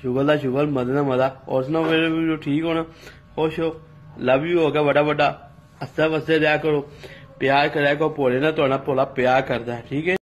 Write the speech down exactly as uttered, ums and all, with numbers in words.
Sugar का sugar मजे का मजा। और सुनाओ मेरे वीडियो ठीक हो ना, खुश हो, लव यू होगा बड़ा बड़ा, हंसते वसते रहा करो, प्यार कराया करो, भोले ना तो भोला प्यार करता है। ठीक है।